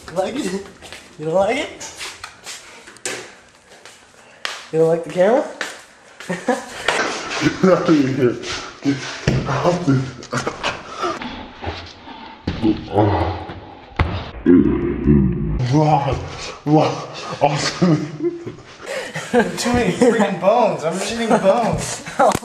Like it? You don't like it? You don't like the camera? Get out of here. Get out of here. Too many freaking bones. I'm just eating bones.